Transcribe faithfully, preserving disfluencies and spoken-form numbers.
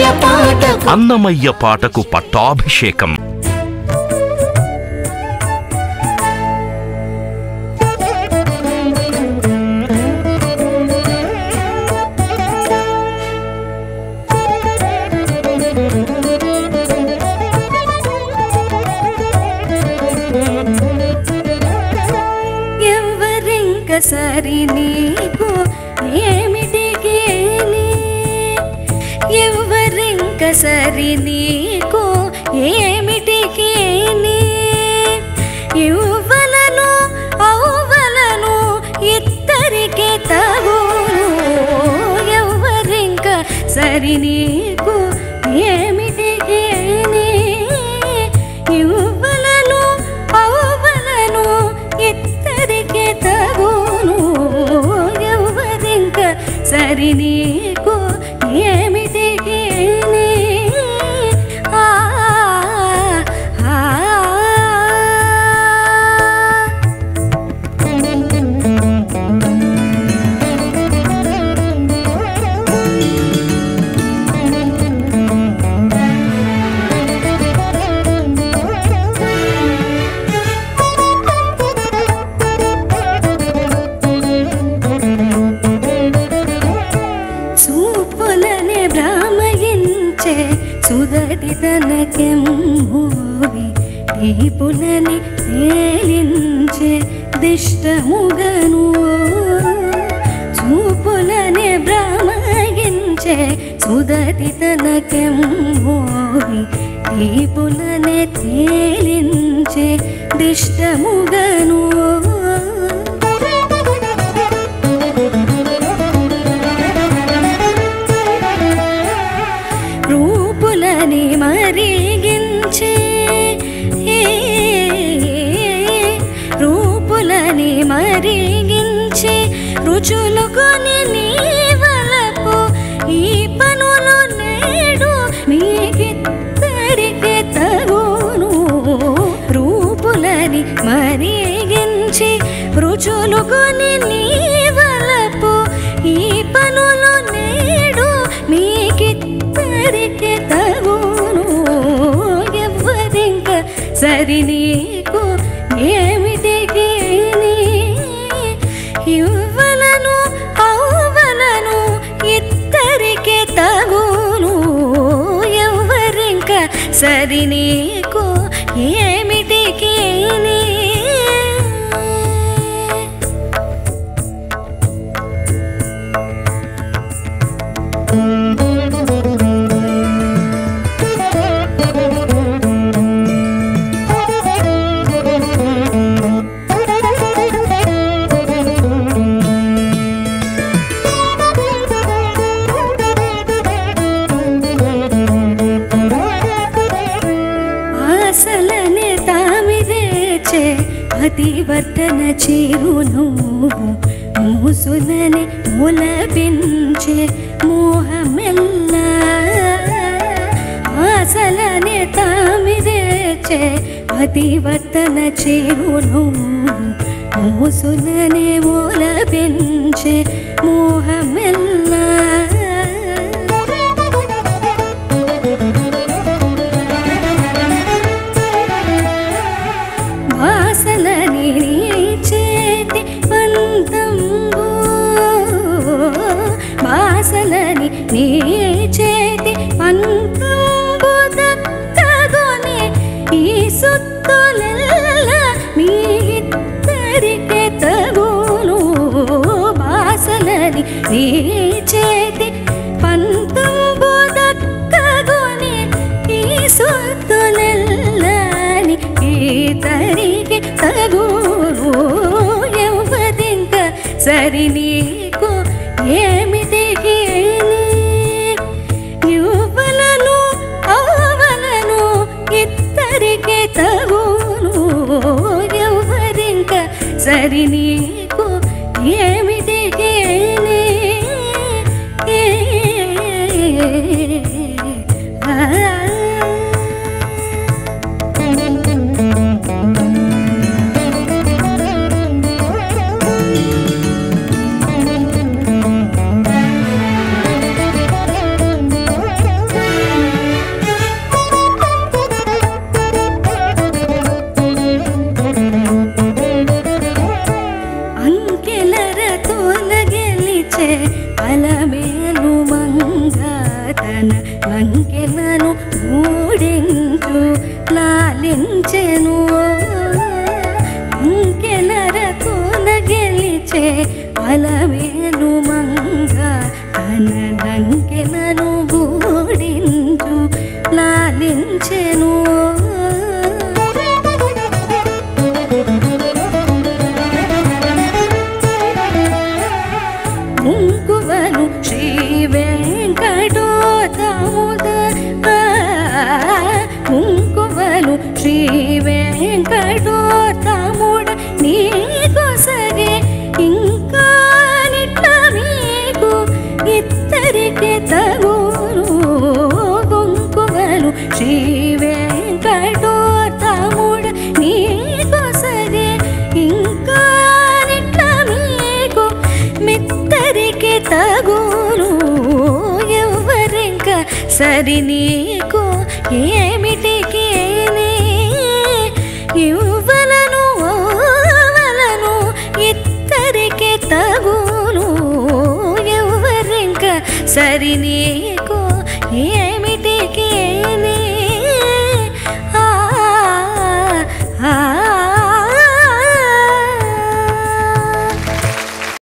పాటకు అన్నమయ్య పాటకు పట్టాభిషేకం. ఎవ్వరింక సరినీకు ఏమిటికేని, ఎవ్వరింక సరినీకు ఏమిటికేని, ఇవ్వలను అవ్వలను ఇద్దరికే తగును. ఎవ్వరింక సరినీకు ఏమిటికేని, ఇవ్వలను అవ్వలను ఇద్దరికే తగును. ఎవ్వరింక సరినీకు ఏమిటికేని. ఆ చూపులనే భ్రామయించే సుదతి తనకెమ్మోవి, దీపులని తేలించే దిష్టముగను. చూపులనే భ్రామయించే సుదతి తనకెమ్మోవి, దీపులనే తేలించే దిష్టముగను. రూపులని మరిగించే, రూపులని మరిగించే రుచులు కొని నీవలపు, ఈ పనులు నేడు మీకిద్దరికే తగును. రూపులని మరిగించి రుచులు కొని నీవలపు, ఈ పనులు నేడు మీకిద్దరికే తగును. ఎవ్వరింక సరినీకు ఏమిటికేని, ఇవ్వలను అవ్వలను ఇద్దరికే తగును. ఎవ్వరింక సరినీకు ఏమిటికేని. ఆశలనే తామిదేచే అతివర్తన చిరునవ్వు, మూసులని ములపించే మోహమెల్ల. ఆశలనే తామిదేచే అతివర్తన చిరునవ్వు, మూసులని ములపించే మోహమెల్ల. వాసలని నీ చేతి పంతంబు, వాసలని నీ చేతి పంతంబు దక్కగొని, ఈ సుత్తులెల్ల మీ ఇద్దరికే తగును. వాసలని నీ చేతి పంతంబు దక్కగొని, ఈ సుత్తులెల్ల ఇద్దరికే తగును. ఎవ్వరింక సరినీకు ఏమిటికేని, ఇవ్వలను అవ్వలను ఇద్దరికే తగును. ఎవ్వరింక సరినీకు ఏమిటికేని. తన లంకెలను మూడింట్లు లాలించెను అంకెలరతోన గెలిచే అలమేలు మంగ తన లంకెలను మూడింట్లు లాలించెను కుంకుమను శ్రీ వెంకటోత్తముడ కుంకుమను శ్రీ వెంకటోత్తముడ నీకొసగే ఇంకా నిట్ల మీకు ఇద్దరికి తగును కుంకుమను శ్రీ వెంకటోత్తముడ నీకొసగే ఇంకా నిట్ల మీకు మిత్తరికి తగును ఎవ్వరింక సరినీకు ఏమిటికి ఇవ్వలను ఓవలను ఇద్దరికి తగును ఎవ్వరింక సరినీ